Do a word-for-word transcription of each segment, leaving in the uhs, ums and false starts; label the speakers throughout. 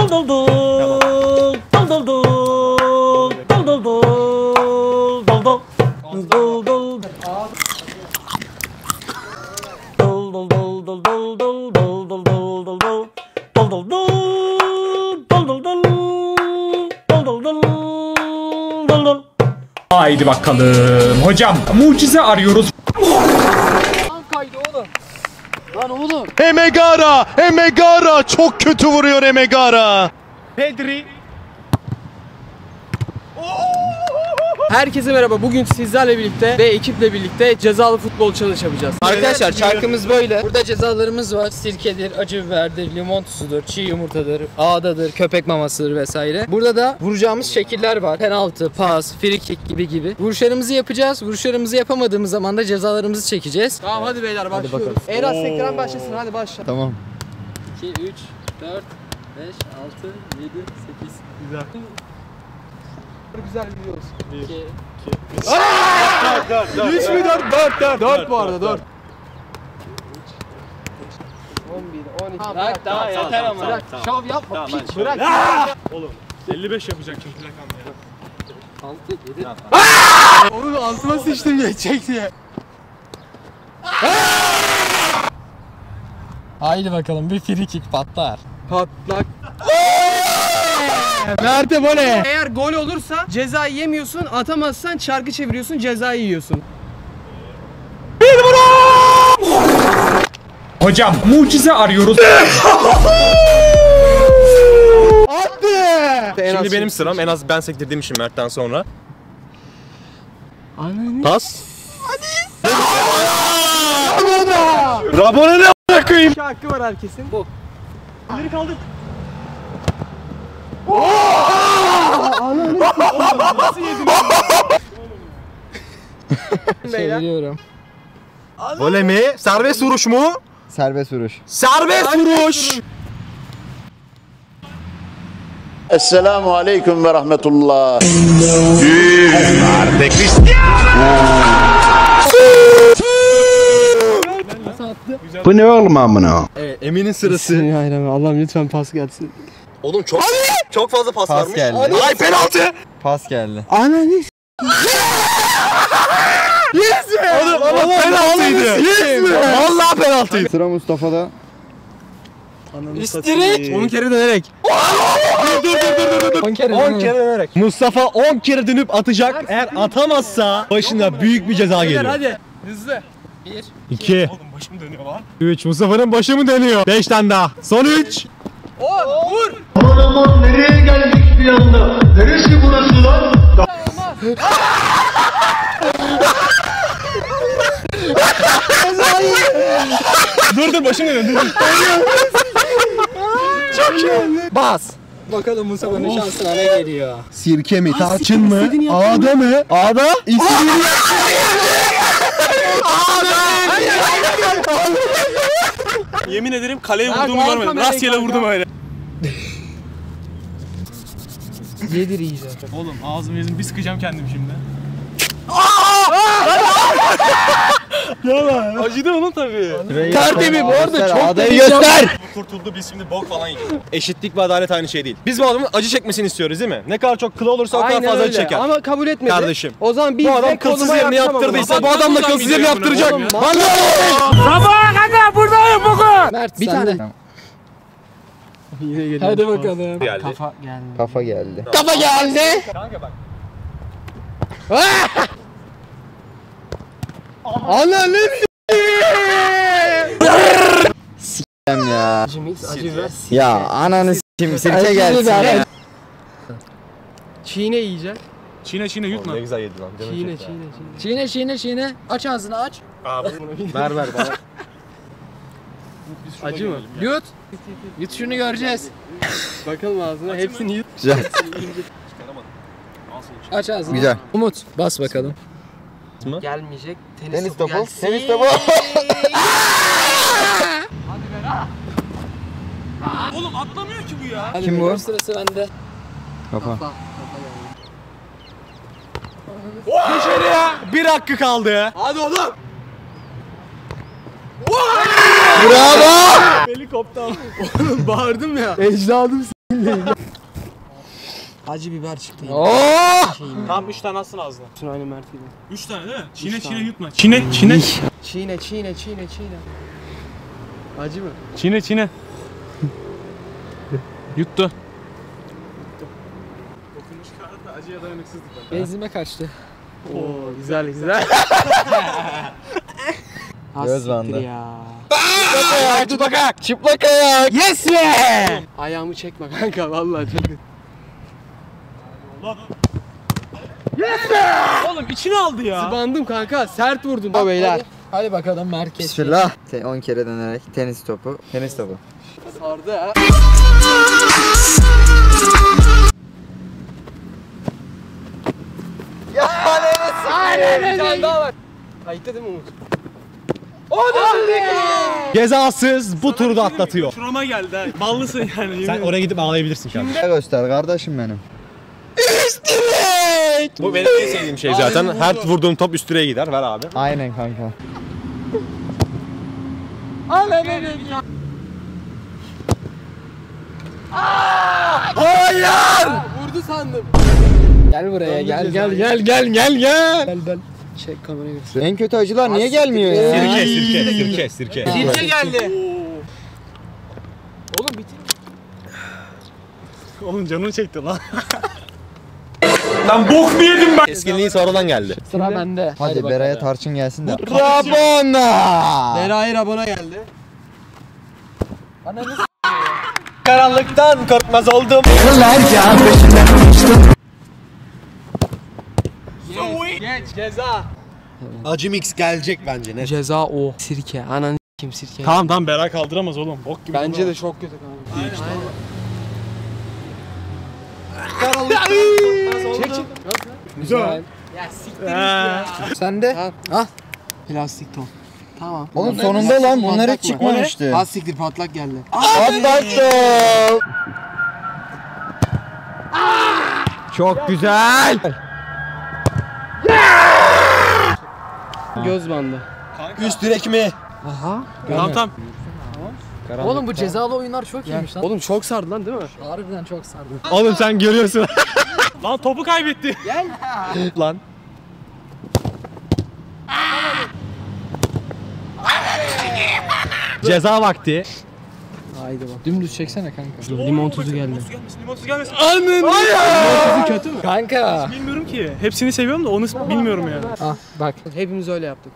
Speaker 1: dol dol dol dol dol dol dol dol dol dol. Dol dol dol dol dol dol dol dol dol dol dol dol dol dol dol dol dol dol dol. Haydi bakalım hocam, mucize arıyoruz.
Speaker 2: Kaydı oğlum. Lan oğlum.
Speaker 3: Emegara, Emegara çok kötü vuruyor Emegara.
Speaker 1: Pedri.
Speaker 2: Herkese merhaba. Bugün sizlerle birlikte ve ekiple birlikte cezalı futbol challenge yapacağız. Arkadaşlar çarkımız böyle. Burada cezalarımız var. Sirkedir, acı biberdir, limon tuzudur, çiğ yumurtadır, ağdadır, köpek mamasıdır vesaire. Burada da vuracağımız şekiller var. Penaltı, pas, free kick gibi gibi. Vuruşlarımızı yapacağız. Vuruşlarımızı yapamadığımız zaman da cezalarımızı çekeceğiz. Tamam hadi beyler başlıyoruz. En az sektiren başlasın, hadi başla.
Speaker 3: Tamam.
Speaker 2: iki, üç, dört, beş, altı, yedi, sekiz. Güzel. Güzel biliyoruz. bir, iki, üç mü dört? dört, dört. dört bu arada, dört. on bir, on iki. Bırak daha yeter ama. Bırak. Şov yapma. Piç bırak.
Speaker 1: Oğlum elli beş yapacak çünkü rakam ya.
Speaker 2: altı, yedi. Oğlum altıma sıçtım geçecek diye. Haydi bakalım bir free kick patlar. Patlak. Mert'e voley. Eğer gol olursa ceza yemiyorsun, atamazsan çarkı çeviriyorsun, cezayı yiyorsun.
Speaker 1: Hocam mucize arıyoruz.
Speaker 2: Attı.
Speaker 3: Şimdi benim sıram, en az ben sektirdiğim için Mert'ten sonra.
Speaker 2: Ananı.
Speaker 3: Pas. Hadi. Rabona ne bırakayım?
Speaker 2: İki hakkı var herkesin. Bu.
Speaker 1: İleri kaldır.
Speaker 2: Ananı. Nasıl yedin? Çeviriyorum.
Speaker 3: Voley mi? Serbest vuruş mu?
Speaker 4: Serbest vuruş.
Speaker 3: Serbest vuruş.
Speaker 5: Esselamu aleyküm ve rahmetullah.
Speaker 4: Bu ne oğlum amına?
Speaker 3: Evet, Emin'in sırası.
Speaker 2: Bismillahirrahmanirrahim. Allah'ım lütfen pas gelsin.
Speaker 3: Oğlum çok çok fazla pas,
Speaker 4: Pas
Speaker 3: varmış.
Speaker 4: geldi.
Speaker 3: Ay penaltı.
Speaker 4: Pas geldi.
Speaker 2: Ananı.
Speaker 3: Oğlum ama penaltıydı.
Speaker 2: Yes mi?
Speaker 3: Vallahi penaltıydı.
Speaker 4: Sıra Mustafa'da.
Speaker 2: İstirik. on kere dönerek.
Speaker 3: Dur dur dur dur dur.
Speaker 2: on kere
Speaker 3: on kere dönerek. Mustafa on kere dönüp atacak. Eğer atamazsa başına büyük bir ceza geliyor.
Speaker 2: Hadi. Hızlı. bir.
Speaker 3: iki.
Speaker 1: Oğlum başım dönüyor lan.
Speaker 3: üç. Mustafa'nın başı mı dönüyor? beş tane daha. Son üç.
Speaker 2: on. Vur.
Speaker 6: Aman aman nereye geldik bir anda? Neresi burası lan?
Speaker 3: Dur dur başım dönüyor. Dur. Çok iyi.
Speaker 2: Bas. Bakalım Mustafa'nın şansına ne geliyor.
Speaker 3: Sirke mi? Tarçın mı? Ağda mı? Ağda? İstediğini
Speaker 1: Yemin ederim kaleye
Speaker 2: Ha,
Speaker 1: vurduğumu
Speaker 2: gol
Speaker 1: görmedim.
Speaker 2: kamerayı
Speaker 1: Rastgele
Speaker 2: kanka.
Speaker 1: vurdum öyle.
Speaker 2: Yedir iyice.
Speaker 1: Oğlum ağzımı yüzümü bir sıkacağım kendim şimdi. Yalan. Acıdı onun tabii.
Speaker 2: Tertemiz bu arada çok
Speaker 4: Adayı
Speaker 2: da
Speaker 4: göster.
Speaker 3: kurtuldu, biz şimdi bok falan yiyeceğiz. Eşitlik ve adalet aynı şey değil. Biz bu adamın acı çekmesini istiyoruz değil mi? Ne kadar çok kılı olursa o kadar
Speaker 2: Aynen
Speaker 3: fazla acı
Speaker 2: öyle.
Speaker 3: çeker.
Speaker 2: Ama kabul etmedi.
Speaker 3: Kardeşim.
Speaker 2: O zaman biz
Speaker 3: Bu adam
Speaker 2: de
Speaker 3: kılsız
Speaker 2: koluma
Speaker 3: yerini
Speaker 2: yapacağım
Speaker 3: yaptırdıysa
Speaker 2: ama.
Speaker 3: bu adam da kılsız yerini yaptıracak.
Speaker 2: Oğlum,
Speaker 3: Lan
Speaker 2: Mert bir tane. Yine geliyor. Hadi bakalım.
Speaker 3: Geldi.
Speaker 2: Kafa geldi.
Speaker 4: Kafa geldi.
Speaker 2: Kafa geldi.
Speaker 3: Kanka bak.
Speaker 2: Ananı
Speaker 4: Dem ya.
Speaker 2: Acı mix, acı biber.
Speaker 4: Ya ananı s**eyim sirke gelsin ya.
Speaker 2: Çiğne yiyecek.
Speaker 1: Çiğne çiğne yutma.
Speaker 3: Ne güzel yedi lan.
Speaker 2: Çiğne, çiğne, çiğne. Çiğne, çiğne, çiğne. Aç ağzını aç.
Speaker 3: Ver ver bana.
Speaker 2: Acı mı? Yut. Yut şunu göreceğiz. Bakalım ağzına. Hepsini yut.
Speaker 4: Güzel.
Speaker 2: Aç ağzını.
Speaker 4: Güzel.
Speaker 2: Umut bas bakalım.
Speaker 3: Mı?
Speaker 2: Gelmeyecek. Tenis,
Speaker 4: Tenis topu.
Speaker 2: gelsin.
Speaker 4: Tenis topu.
Speaker 1: Oğlum atlamıyor ki bu ya.
Speaker 2: Hadi
Speaker 4: Kim bu?
Speaker 2: Sırası bende.
Speaker 4: Kafa.
Speaker 3: Dışarıya bir hakkı kaldı.
Speaker 2: Hadi oğlum.
Speaker 4: Bravo.
Speaker 3: Helikopter.
Speaker 2: Bağırdım ya. Ecdadım s***. Acı biber çıktı.
Speaker 1: Tamam üç tane atsın ağzına.
Speaker 2: Şunu aynı Mert'iydi.
Speaker 1: üç tane değil mi? Çiğne çiğne yutma. Çiğne çiğne.
Speaker 2: Çiğne çiğne çiğne çiğne. Acı mı?
Speaker 1: Çiğne çiğne. Yuttu. Dokunmuş kağıtta acıya dayanıksızlık var.
Speaker 2: Benzime kaçtı. Oo güzel güzel.
Speaker 4: Göz bandı.
Speaker 2: Ya.
Speaker 4: Çıplak ayak. Çıplak ayak.
Speaker 2: Yes be! Ayağımı çekme kanka vallahi çok kötü.
Speaker 1: Oğlum içine aldı ya.
Speaker 2: Zıbandım kanka sert vurdun. O beyler. Hadi, hadi bakalım merkez.
Speaker 4: Bismillah. Te- on kere dönerek tenis topu. Tenis topu.
Speaker 2: Sardı ha.
Speaker 4: Ya neresi?
Speaker 2: Aynen bir tane daha var. Kayıtta değil mi Umut?
Speaker 3: Cezasız bu turu da atlatıyor.
Speaker 1: Şurama geldi ha. Ballısın yani.
Speaker 3: Sen oraya gidip ağlayabilirsin şu an.
Speaker 4: Göster kardeşim benim.
Speaker 3: Bu benim en sevdiğim şey zaten. Her vurduğum top üst direğe gider. Ver abi.
Speaker 4: Aynen kanka.
Speaker 2: Vurdu sandım. Gel buraya gel gel gel gel gel gel. Gel gel. Çek kamerayı göster.
Speaker 4: En kötü acılar niye gelmiyor ya?
Speaker 3: Sirke, sirke, sirke, sirke.
Speaker 2: Sirke geldi. Oğlum bitir.
Speaker 1: Oğlum canını çekti lan. Lan bok mu yedim ben?
Speaker 3: Keskinliği sonradan geldi.
Speaker 2: Sıra bende.
Speaker 4: Hadi Beray'a tarçın gelsin de.
Speaker 2: Rabona. Beray Rabona geldi. Ananı
Speaker 3: Karanlıktan korkmaz oldum.
Speaker 2: geç ceza.
Speaker 3: Acı mix gelecek bence net.
Speaker 2: Ceza o. Sirke. Ananı kim sirke?
Speaker 1: Tamam tamam Beray kaldıramaz oğlum. Bok gibi.
Speaker 2: Bence de çok kötü kanka. Aynen. Çek çek. Güzel. Ya siktir git ya.
Speaker 4: Sen de.
Speaker 2: Al. Al. Plastik top. Tamam.
Speaker 4: Oğlum sonunda lan bunlar
Speaker 2: Patlak
Speaker 4: hiç
Speaker 2: mı?
Speaker 4: çıkmamıştı.
Speaker 2: Az siktir patlak geldi.
Speaker 4: Patlak top. Çok güzel.
Speaker 2: Göz bandı.
Speaker 3: Üst direk mi?
Speaker 2: Aha.
Speaker 1: Tamam tamam.
Speaker 2: Oğlum bu cezalı oyunlar çok iyiymiş lan. Oğlum çok sardı lan değil mi? Harbiden çok sardı.
Speaker 3: Oğlum sen görüyorsun.
Speaker 1: Lan topu kaybetti.
Speaker 2: Gel.
Speaker 3: Lan. Ceza vakti.
Speaker 2: Haydi bak. Dümdüz çeksene kanka. Limon tuzu geldi.
Speaker 1: Limon tuzu gelmesin, limon tuzu gelmesin.
Speaker 2: Anın. Limon tuzu kötü mü? Kanka.
Speaker 1: Bilmiyorum ki. Hepsini seviyorum da onu bilmiyorum yani.
Speaker 2: Ah bak. Hepimiz öyle yaptık.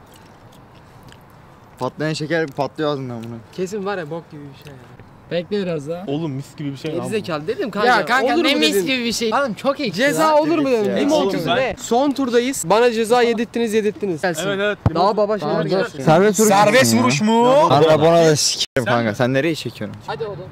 Speaker 4: Patlayan şeker patlıyor ağzından bunu.
Speaker 2: Kesin var ya bok gibi bir şey ya. Bekle biraz daha.
Speaker 1: Oğlum mis gibi bir şey.
Speaker 2: Gerizekalı dedim kanka. Ya kanka olur ne mis gibi bir şey. Oğlum çok ekşi. Ceza olur mu dedim. Limon
Speaker 1: Oğlum
Speaker 2: tuzu
Speaker 1: ben-
Speaker 2: ne? Son turdayız. Bana ceza yedirttiniz yedirttiniz. Gelsin.
Speaker 1: Evet evet.
Speaker 2: Daha baba şeyler gelsin.
Speaker 4: Serbest vuruş.
Speaker 3: Serbest vuruş mu?
Speaker 4: Kanka bana da sikerim kanka. Sen nereye çekiyorsun?
Speaker 2: Hadi oğlum.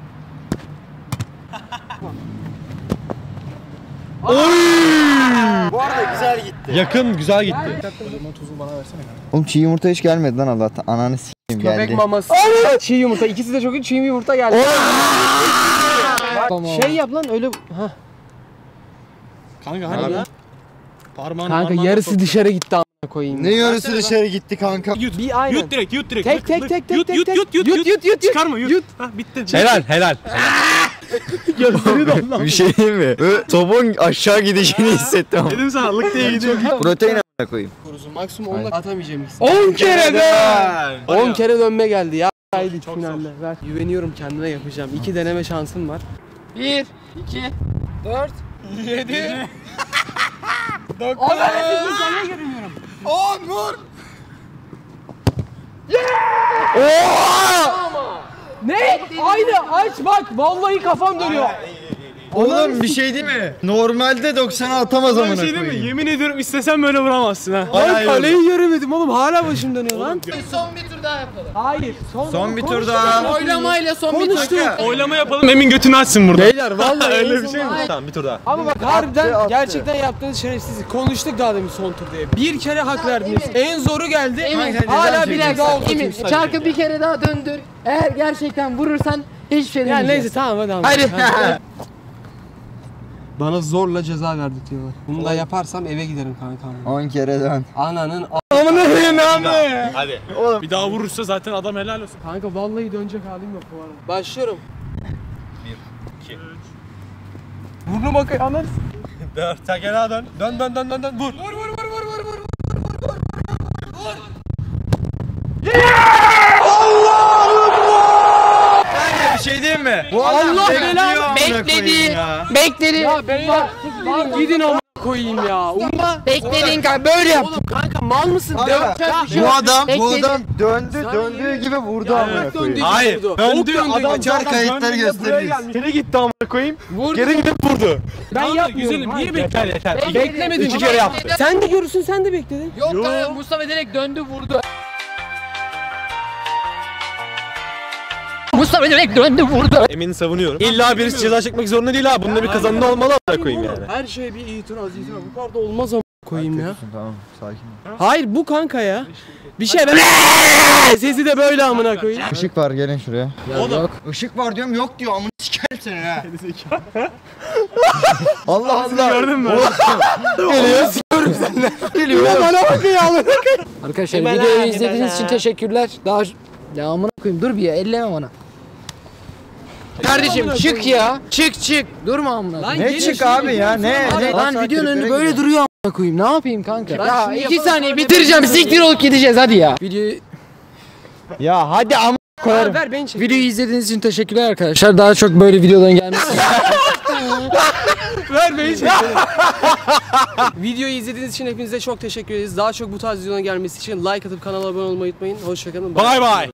Speaker 4: Bu arada güzel gitti.
Speaker 3: Yakın güzel gitti.
Speaker 4: Oğlum çiğ yumurta hiç gelmedi lan Allah'tan. Ananı sikeyim geldi.
Speaker 2: Köpek maması. Çiğ yumurta. İkisi de çok iyi. Çiğ yumurta geldi. Bak, şey yap lan öyle. Hah.
Speaker 1: Kanka hani ya. Parmağını
Speaker 2: Kanka
Speaker 1: parmağını
Speaker 2: yarısı
Speaker 1: sok.
Speaker 2: dışarı gitti a**ına koyayım.
Speaker 4: Ne yarısı dışarı gitti kanka.
Speaker 1: Yut.
Speaker 2: Bir aynen.
Speaker 1: Yut direkt yut direkt.
Speaker 2: Tek
Speaker 1: Lık,
Speaker 2: tek
Speaker 1: lık.
Speaker 2: tek tek
Speaker 1: Yut
Speaker 2: tek
Speaker 1: yut
Speaker 2: tek.
Speaker 1: yut yut
Speaker 2: Yut, yut, yut,
Speaker 1: Çıkarma yut.
Speaker 2: yut.
Speaker 1: Ha bitti.
Speaker 3: Helal helal.
Speaker 4: Bir şey diyeyim mi? Böyle topun aşağı gidişini hissettim ama.
Speaker 1: Dedim sana lık diye gidiyor.
Speaker 4: Protein a**ına koyayım.
Speaker 2: Kurusu maksimum onunla atamayacağım ikisini. on kere de. on kere dönme geldi ya. Haydi finalde. Ver. Güveniyorum kendime yapacağım. İki deneme şansım var. bir, iki, dört, yedi, dokuz. on vur. Ne? Aynı aç bak vallahi kafam dönüyor.
Speaker 4: Oğlum bir şey değil mi? Normalde doksana atamaz
Speaker 1: Sana
Speaker 4: amına
Speaker 1: bir şey değil mi?
Speaker 4: koyayım.
Speaker 1: Yemin ediyorum istesem böyle vuramazsın ha.
Speaker 2: Lan kaleyi göremedim oğlum hala başım dönüyor lan. Son bir tur daha yapalım. Hayır. Son,
Speaker 4: Son bir tur daha.
Speaker 2: Oylamayla son bir tur.
Speaker 1: Oylama yapalım Emin götünü açsın burada.
Speaker 2: Beyler vallahi
Speaker 1: Öyle bir şey mi?
Speaker 3: Tamam bir tur daha.
Speaker 2: Ama bak harbiden
Speaker 4: attı.
Speaker 2: gerçekten yaptığınız şerefsizlik. Konuştuk daha demin son tur diye. Bir kere hak verdiniz. En zoru geldi. Hala bir dakika oldu.
Speaker 7: Emin çarkı bir kere daha döndür. Eğer gerçekten vurursan hiçbir şey
Speaker 2: Ya
Speaker 7: demeyeceğiz.
Speaker 2: neyse tamam hadi.
Speaker 7: Hadi.
Speaker 2: Bana zorla ceza verdik diyorlar. Bunu da yaparsam eve giderim kanka.
Speaker 4: on kere dön.
Speaker 2: Ananın
Speaker 3: Hadi.
Speaker 1: Bir daha vurursa zaten adam helal olsun.
Speaker 2: Kanka vallahi dönecek halim yok bu arada. Başlıyorum. bir,
Speaker 3: iki.
Speaker 2: Burnum akıyor anladın.
Speaker 3: dört. Tekrar dön. Dön dön dön dön dön. Vur.
Speaker 2: Vur vur vur vur vur vur.
Speaker 3: Bir şey diyeyim mi?
Speaker 2: Allah belanı
Speaker 7: Bekledi. Bekledi.
Speaker 2: Ya beyler gidin o koyayım ya. Umma.
Speaker 7: Bekledin kanka böyle yap.
Speaker 2: Kanka mal mısın?
Speaker 4: Bu adam, bu
Speaker 7: Bekledi.
Speaker 4: adam döndü, döndüğü gibi vurdu amına koyayım.
Speaker 3: Hayır. Döndü adam.
Speaker 4: Açar kayıtları gösteririz.
Speaker 3: Geri gitti amına koyayım.
Speaker 2: Vurdu.
Speaker 3: Geri gidip vurdu.
Speaker 2: Ben yapmıyorum.
Speaker 1: Güzelim niye bekler yeter.
Speaker 2: Beklemedin.
Speaker 3: İki kere yaptı.
Speaker 2: Sen de görürsün sen de bekledin.
Speaker 7: Yok kanka Mustafa direkt döndü vurdu. Mustafa direkt döndü vurdu.
Speaker 3: Emin'i savunuyorum. İlla birisi ceza çekmek zorunda değil ha. Bunda bir kazanma olmalı amına koyayım yani.
Speaker 2: Her şeye bir itiraz itiraz. Bu kadar da olmaz ama koyayım ya.
Speaker 4: Tamam, sakin ol.
Speaker 2: Hayır bu kanka ya. Bir şey ben sesi de böyle amına koyayım.
Speaker 4: Işık var, gelin şuraya.
Speaker 7: Yok.
Speaker 4: Işık var diyorum, yok diyor. Amına sikerim seni ha. Allah Allah.
Speaker 3: Gördün mü?
Speaker 4: Geliyor, sikerim senden. Geliyor.
Speaker 2: Bana bakın ya amına.
Speaker 7: Arkadaşlar videoyu izlediğiniz için teşekkürler. Daha ya amına koyayım dur bir ya elleme bana. Kardeşim çık ya. Çık çık. Durma amına koyayım.
Speaker 4: Ne çık abi ya, ne? ne?
Speaker 7: Lan videonun önü böyle duruyor amına koyayım. Ne yapayım kanka? Ya iki saniye bitireceğim. Siktir olup gideceğiz hadi ya. Videoyu
Speaker 4: Ya hadi ama koyarım.
Speaker 2: Ver beni çek.
Speaker 7: Videoyu izlediğiniz için teşekkürler arkadaşlar. Daha çok böyle videoların gelmesi.
Speaker 2: Ver beni çek. Videoyu izlediğiniz için hepinize çok teşekkür ederiz. Daha çok bu tarz videoların gelmesi için like atıp kanala abone olmayı unutmayın. Hoşçakalın.
Speaker 3: Bye bye.